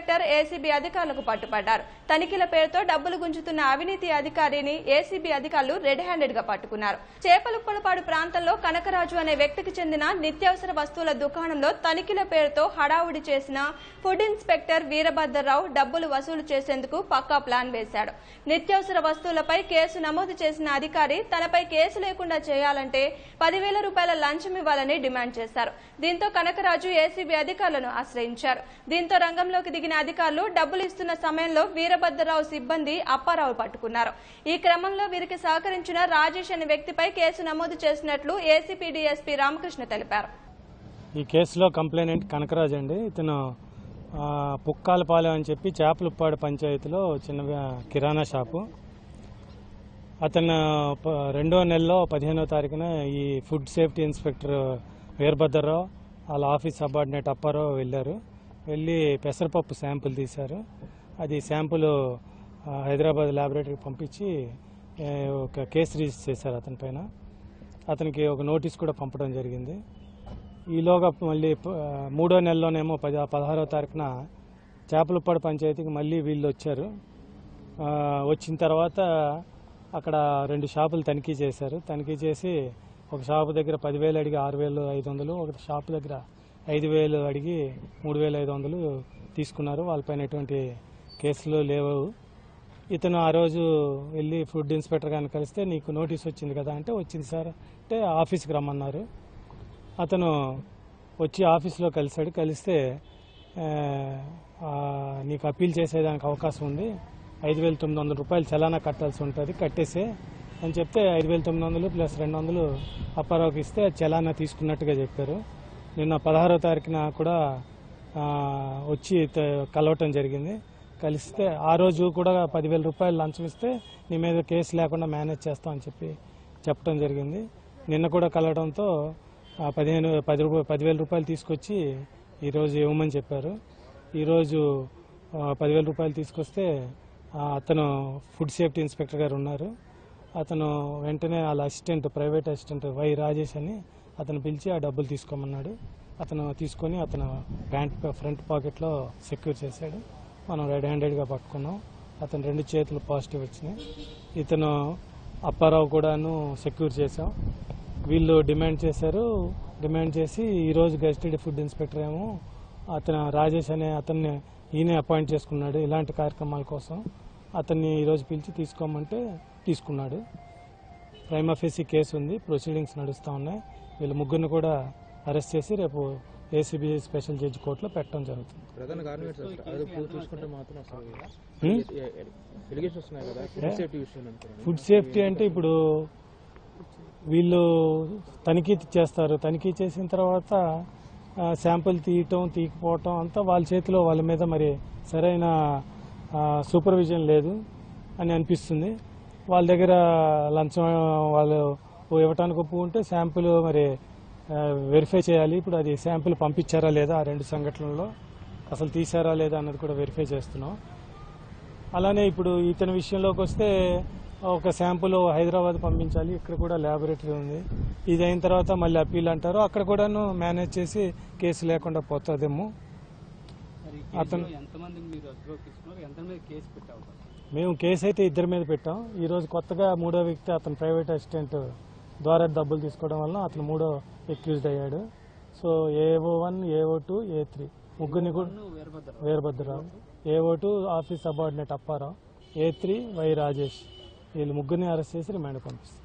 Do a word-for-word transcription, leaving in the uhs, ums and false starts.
Inspector ACB అధికారులకు పట్టుపడ్డారు. తనిఖీల పేరుతో డబ్బులు గుంజుతున్న అవినీతి అధికారిని ఏసీబీ అధికారులు రెడ్ హ్యాండెడ్ గా పట్టుకున్నారు. చేపలుప్పలపాడు ప్రాంతంలో కనకరాజు అనే వ్యక్తికి చెందిన నిత్యావసర వస్తువుల దుకాణంలో తనిఖీల పేరుతో హడావుడి చేసిన ఫుడ్ ఇన్స్పెక్టర్ వీరభద్రరావు డబ్బులు వసూలు చేసేందుకు పక్కా ప్లాన్ వేశాడు. నిత్యావసర వస్తువులపై కేసు నమోదు చేసిన అధికారి తనపై కేసు లేకుండా చేయాలంటే పదివేల రూపాయల లంచం ఇవ్వాలని డిమాండ్ చేశారు. దీంతో కనకరాజు ఏసీబీ అధికారులను ఆశ్రయించారు. దీంతో రంగంలోకి దిగిన అధికారులు డబ్బులు ఇస్తున్న సమయంలో వీరభద్రరావు సిబ్బంది అప్పారావు పట్టుకున్నారు. ఈ క్రమంలో వీరికి సహకరించిన రాజేష్ అనే వ్యక్తిపై కేసు నమోదు చేసినట్లు ఏసీపీ డీఎస్పీ రామకృష్ణ తెలిపారు. ఈ కేసులో కంప్లైనెంట్ కనకరాజు అండి. ఇతను పుక్కాలపాలెం అని చెప్పి చేపలుప్పాడు పంచాయతీలో చిన్న కిరాణా షాపు. అతను రెండో నెలలో పదిహేనో తారీఖున ఈ ఫుడ్ సేఫ్టీ ఇన్స్పెక్టర్ వీరభద్రరావు వాళ్ళ ఆఫీస్ సబార్డినేట్ అప్పారావు వెళ్ళారు. వెళ్ళి పెసరపప్పు శాంపుల్ తీశారు. అది శాంపుల్ హైదరాబాద్ ల్యాబొరేటరీకి పంపించి ఒక కేసు రిజిస్టర్ చేశారు అతని పైన. అతనికి ఒక నోటీస్ కూడా పంపడం జరిగింది. ఈలోగా మళ్ళీ మూడో నెలలోనేమో పది పదహారో తారీఖున చేపలుప్పాడు పంచాయతీకి మళ్ళీ వీళ్ళు వచ్చారు. వచ్చిన తర్వాత అక్కడ రెండు షాపులు తనిఖీ చేశారు. తనిఖీ చేసి ఒక షాపు దగ్గర పదివేలు అడిగి ఆరు వేలు ఐదు వందలు ఒక షాపు దగ్గర ఐదు వేలు అడిగి మూడు వేల ఐదు వందలు తీసుకున్నారు. వాళ్ళపైన ఎటువంటి కేసులు లేవు. ఇతను ఆ రోజు వెళ్ళి ఫుడ్ ఇన్స్పెక్టర్ గారిని కలిస్తే నీకు నోటీస్ వచ్చింది కదా అంటే వచ్చింది సార్ అంటే ఆఫీస్కి రమ్మన్నారు. అతను వచ్చి ఆఫీస్లో కలిశాడు. కలిస్తే నీకు అప్పీల్ చేసేదానికి అవకాశం ఉంది, ఐదు వేల తొమ్మిది వందల రూపాయలు చలానా కట్టాల్సి ఉంటుంది, కట్టేసే అని చెప్తే ఐదు వేల తొమ్మిది వందలు ప్లస్ రెండు వందలు అప్పారావుకి ఇస్తే చలానా తీసుకున్నట్టుగా చెప్పారు. నిన్న పదహారో తారీఖున కూడా వచ్చి కలవటం జరిగింది. కలిస్తే ఆ రోజు కూడా పదివేల రూపాయలు లంచం ఇస్తే నీ మీద కేసు లేకుండా మేనేజ్ చేస్తామని చెప్పి చెప్పడం జరిగింది. నిన్న కూడా కలవడంతో పదిహేను పది రూపాయలు పదివేల రూపాయలు తీసుకొచ్చి ఈరోజు ఇవ్వమని చెప్పారు. ఈరోజు పదివేల రూపాయలు తీసుకొస్తే అతను ఫుడ్ సేఫ్టీ ఇన్స్పెక్టర్ గారు ఉన్నారు. అతను వెంటనే వాళ్ళ assistant private assistant Y Rajesh అని అతను పిలిచి ఆ డబ్బులు తీసుకోమన్నాడు. అతను తీసుకొని అతను ప్యాంట్ ఫ్రంట్ పాకెట్లో సెక్యూర్ చేశాడు. మనం రెడ్ హ్యాండెడ్గా పట్టుకున్నాం. అతను రెండు చేతులు పాజిటివ్ వచ్చినాయి. ఇతను అప్పారావు కూడాను సెక్యూర్ చేశాం. వీళ్ళు డిమాండ్ చేశారు. డిమాండ్ చేసి ఈరోజు గెజిటెడ్ ఫుడ్ ఇన్స్పెక్టర్ ఏమో అతను రాజేష్ అనే అతన్ని ఈయనే అపాయింట్ చేసుకున్నాడు ఇలాంటి కార్యక్రమాల కోసం. అతన్ని ఈరోజు పిలిచి తీసుకోమంటే తీసుకున్నాడు. ప్రైమా ఫేసీ కేసు ఉంది, ప్రొసీడింగ్స్ నడుస్తూ ఉన్నాయి. వీళ్ళు ముగ్గురిని కూడా అరెస్ట్ చేసి రేపు ఏసీబీ స్పెషల్ జడ్జి కోర్టులో పెట్టడం జరుగుతుంది. ఫుడ్ సేఫ్టీ అంటే ఇప్పుడు వీళ్ళు తనిఖీ చేస్తారు. తనిఖీ చేసిన తర్వాత శాంపుల్ తీయటం తీయకపోవటం అంతా వాళ్ళ చేతిలో, వాళ్ళ మీద మరి సరైన సూపర్విజన్ లేదు అని అనిపిస్తుంది. వాళ్ళ దగ్గర లంచం వాళ్ళు ఇవ్వటానికి ఒప్పుకుంటే శాంపుల్ మరి వెరిఫై చేయాలి. ఇప్పుడు అది శాంపుల్ పంపించారా లేదా, ఆ రెండు సంఘటనల్లో అసలు తీసారా లేదా అన్నది కూడా వెరిఫై చేస్తున్నాం. అలానే ఇప్పుడు ఇతని విషయంలోకి వస్తే ఒక శాంపుల్ హైదరాబాద్ పంపించాలి. ఇక్కడ కూడా ల్యాబొరేటరీ ఉంది. ఇది అయిన తర్వాత మళ్ళీ అప్పీల్ అంటారు. అక్కడ కూడాను మేనేజ్ చేసి కేసు లేకుండా పోతుందేమో. అతను మేము కేసు అయితే ఇద్దరి మీద పెట్టాం. ఈరోజు కొత్తగా మూడో వ్యక్తి అతను ప్రైవేట్ అసిస్టెంట్ ద్వారా డబ్బులు తీసుకోవడం వల్ల అతను మూడో అక్యూజ్డ్ అయ్యాడు. So AO one AO two A three ముగ్గురిని కూడా Veerabhadrarao, AO two office subordinate Apparao, A three Y Rajesh వీళ్ళు ముగ్గురిని అరెస్ట్ చేసి రిమాండ్ పంపిస్తారు.